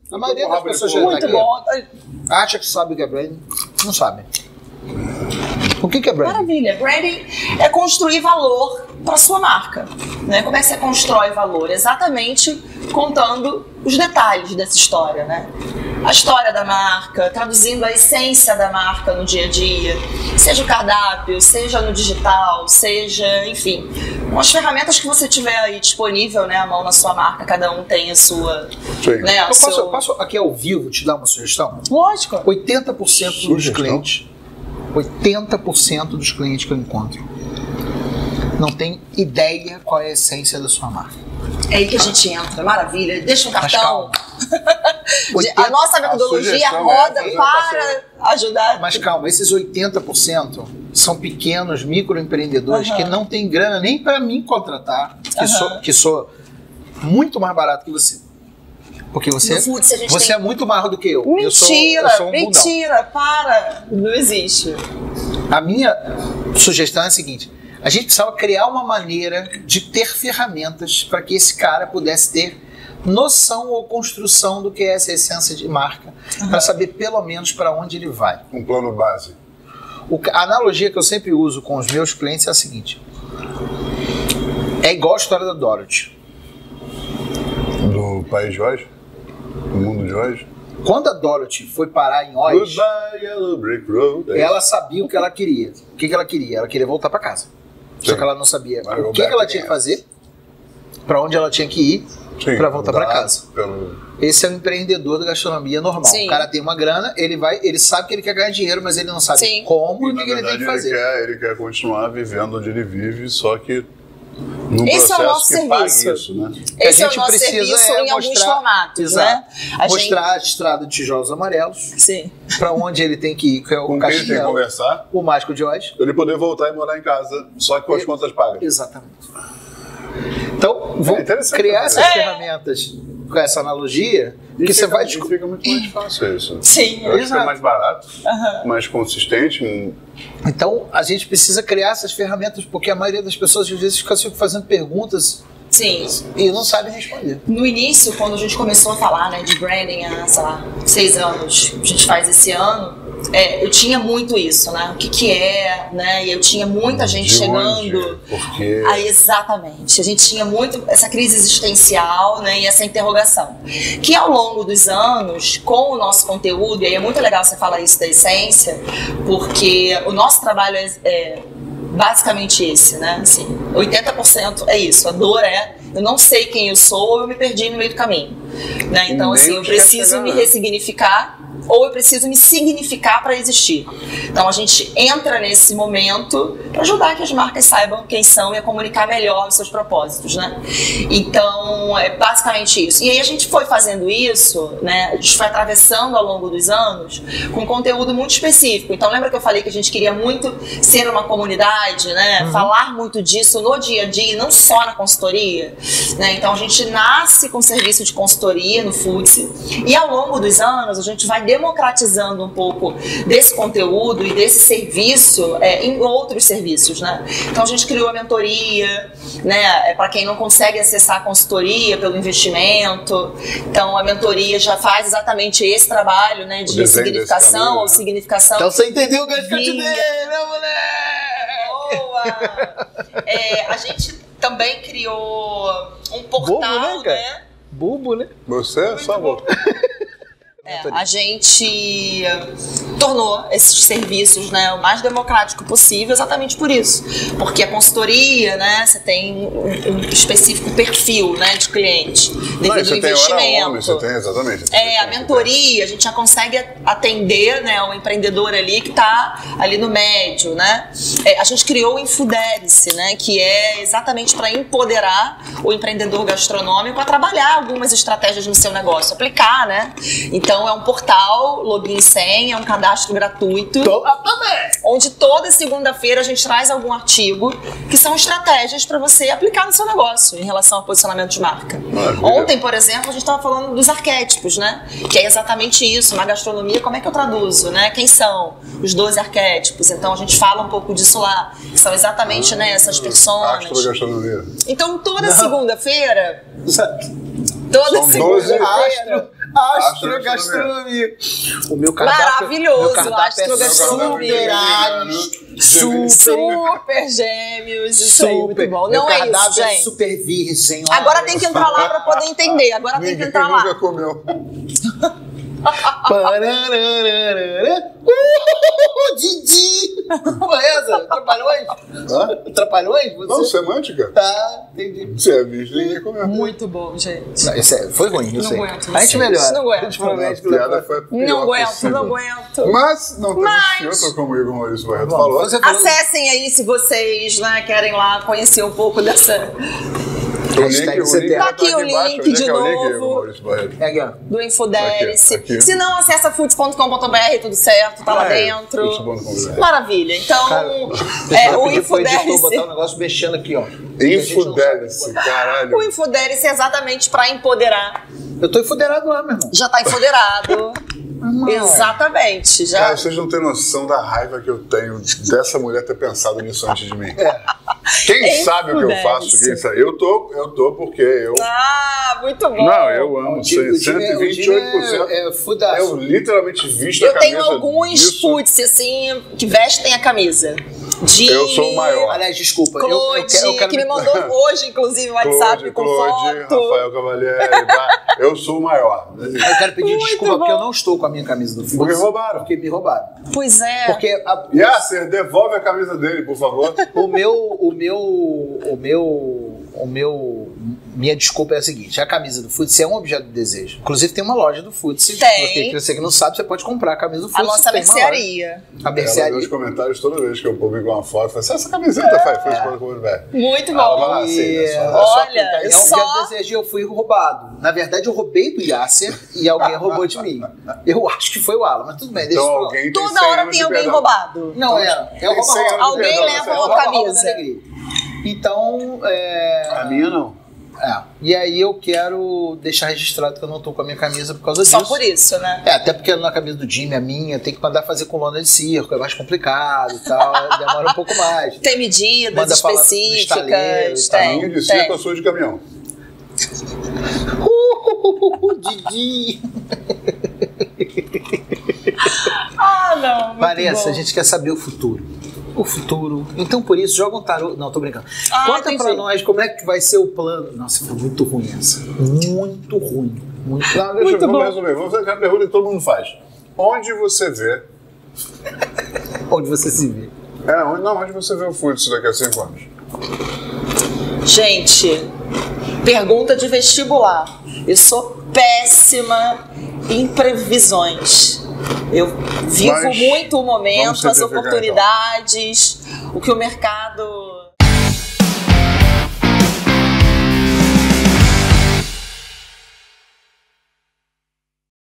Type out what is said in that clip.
A maioria das pessoas que Muito bom. acha que sabe o que é branding, não sabe. O que é branding? Maravilha. Branding é construir valor para sua marca. Né? Como é que você constrói valor? Exatamente contando os detalhes dessa história, né? A história da marca, traduzindo a essência da marca no dia a dia, seja o cardápio, seja no digital, seja, enfim, com as ferramentas que você tiver aí disponível, né, à mão na sua marca, cada um tem a sua... Né, Eu posso aqui ao vivo te dar uma sugestão? Lógico. 80% dos clientes, 80% dos clientes que eu encontro não tem ideia qual é a essência da sua marca. É aí que a gente entra, maravilha. Deixa um cartão. Mas a nossa metodologia roda para ajudar. Mas calma, esses 80% são pequenos microempreendedores que não têm grana nem para mim contratar, que sou muito mais barato que você. Porque você é muito mais do que eu. Mentira, eu sou um mentira, para. Não existe. A minha sugestão é a seguinte: a gente precisava criar uma maneira de ter ferramentas para que esse cara pudesse ter noção ou construção do que é essa essência de marca, para saber pelo menos para onde ele vai. Um plano base. A analogia que eu sempre uso com os meus clientes é a seguinte: é igual a história da Dorothy. Do país de hoje? Do mundo de hoje? Quando a Dorothy foi parar em Oz, Yellow Brick Road, ela sabia o que ela queria. O que ela queria? Ela queria voltar para casa. Sim. Só que ela não sabia o que ela tinha que fazer, para onde ela tinha que ir para voltar para casa. Esse é o empreendedor da gastronomia normal. Sim. O cara tem uma grana, ele sabe que ele quer ganhar dinheiro, mas ele não sabe como e o que ele tem que fazer. Ele quer continuar vivendo onde ele vive, só que num esse processo é o nosso que serviço. pague isso, né? Esse é o nosso serviço em alguns formatos, né? Mostrar a estrada de tijolos amarelos, para onde ele tem que ir, que é o com quem ele tem que conversar, o Mágico de Oz. Ele poder voltar e morar em casa, só que com as contas pagas. Exatamente. Então, vou criar essas ferramentas com essa analogia, que você vai descobrir. Fica muito mais fácil isso. Sim, eu acho que é mais barato, mais consistente. Então, a gente precisa criar essas ferramentas, porque a maioria das pessoas, às vezes, fica fazendo perguntas e não sabe responder. No início, quando a gente começou a falar, né, de branding há, sei lá, 6 anos, a gente faz esse ano, eu tinha muito isso, né? O que é, né? E eu tinha muita gente chegando. Porque... exatamente. A gente tinha muito essa crise existencial, né? E essa interrogação. Que ao longo dos anos, com o nosso conteúdo, e aí é muito legal você falar isso da essência, porque o nosso trabalho é basicamente esse, né? Assim, 80% é isso. A dor é: eu não sei quem eu sou ou eu me perdi no meio do caminho. Né? Então, assim, eu preciso me ressignificar ou eu preciso me significar para existir. Então a gente entra nesse momento para ajudar que as marcas saibam quem são e a comunicar melhor os seus propósitos, né? Então é basicamente isso. E aí a gente foi fazendo isso, né? A gente foi atravessando ao longo dos anos com conteúdo muito específico. Então lembra que eu falei que a gente queria muito ser uma comunidade, né? Falar muito disso no dia a dia, não só na consultoria, né? Então a gente nasce com serviço de consultoria no Foodse e ao longo dos anos a gente vai democratizando um pouco desse conteúdo e desse serviço em outros serviços, né? Então a gente criou a mentoria, né? Para quem não consegue acessar a consultoria pelo investimento, então a mentoria já faz exatamente esse trabalho, né? De significação ou significação. Então você entendeu o que eu te dei, meu moleque! Boa! A gente também criou um portal, Bobo, né? Bobo, né? Você é só bobo. A gente tornou esses serviços, né, o mais democrático possível exatamente por isso. Porque a consultoria, né, você tem um específico perfil, né, de cliente, devido ao investimento. Você tem, exatamente. A mentoria, a gente já consegue atender, né, o empreendedor ali que está ali no médio, né. A gente criou o Infudere-se, né, que é exatamente para empoderar o empreendedor gastronômico a trabalhar algumas estratégias no seu negócio, aplicar, né. Então é um portal, login e senha, é um cadastro gratuito, onde toda segunda-feira a gente traz algum artigo que são estratégias para você aplicar no seu negócio em relação ao posicionamento de marca. Ontem, por exemplo, a gente estava falando dos arquétipos, né? Que é exatamente isso, na gastronomia, como é que eu traduzo, né? Quem são os 12 arquétipos? Então a gente fala um pouco disso lá, que são exatamente essas personas. Gastronomia. Então toda segunda-feira... Toda segunda-feira... Astrogastronomia. O meu cardápio... Maravilhoso, astrogastronomia. Super gêmeos, isso aí, muito bom. Não é isso, gente. Super virgem. Agora tem que entrar lá pra poder entender. Agora tem que entrar lá. Nunca comeu. Didi! Essa? Trapalhões? Você? Não, semântica. Tá, entendi. Você é virgem, ninguém comeu. Muito bom, gente. Não, isso foi ruim, eu sei. Aguento, a gente melhora. Não aguento. A piada foi a pior Não aguento, possível. não aguento. Mas não temos filtro, como o Igor Maurício Barreto Bom, falou. Acessem aí se vocês querem lá conhecer um pouco dessa... Tá aqui o link de novo do Infodelice. Aqui. Se não, acessa foods.com.br, tudo certo, tá lá dentro. Maravilha. Então, o Infodelice. Botar um negócio mexendo aqui, ó. Infodelice, caralho. O Infodelice é exatamente pra empoderar. Eu tô empoderado lá, meu irmão. Já tá empoderado. Exatamente. Já... Cara, vocês não têm noção da raiva que eu tenho dessa mulher ter pensado nisso antes de mim. Quem sabe o que eu faço? Quem sabe? Eu tô porque eu... muito bom. Não, eu amo. 128%. Eu literalmente visto a camisa. Eu tenho alguns foods, assim, que vestem a camisa. Eu sou o maior. Aliás, desculpa. Claude, que me mandou hoje, inclusive, o WhatsApp com foto. Rafael Cavalieri. Eu sou o maior. Eu quero pedir desculpa porque eu não estou com a minha camisa do Foods. Porque roubaram. Porque me roubaram. Pois é. Porque Yasser, devolve a camisa dele, por favor. Minha desculpa é a seguinte: a camisa do Foods é um objeto de desejo. Inclusive tem uma loja do Foods. Tem. Você que não sabe, você pode comprar a camisa do Foods. A nossa mercearia. A mercearia. Ela vê os comentários toda vez que eu publico uma foto. Fala assim, essa camiseta faz muito bom. Olha, é um objeto de desejo e eu fui roubado. Na verdade, eu roubei do Yasser e alguém roubou de mim. Eu acho que foi o Alan, mas tudo bem. Deixa então, alguém toda hora tem alguém roubado. Não, alguém leva uma camisa. Então, a minha não. E aí eu quero deixar registrado que eu não tô com a minha camisa por causa disso. Só por isso, né? Até porque na camisa do Jimmy, a minha, tem que mandar fazer com lona de circo, é mais complicado e tal, demora um pouco mais. Tem medidas específicas. A minha de circo, eu sou de caminhão. Didi! Não, Vanessa, a gente quer saber o futuro. Então, por isso, joga um tarô. Não, tô brincando. Conta pra nós como é que vai ser o plano. Nossa, foi muito ruim essa. Muito ruim. Vamos resolver. Vamos fazer a pergunta que todo mundo faz. Onde você vê? Onde você se vê? Onde você vê o Foods daqui a 5 anos? Gente, pergunta de vestibular. Eu sou péssima em previsões. Eu vivo muito o momento, as oportunidades, o que o mercado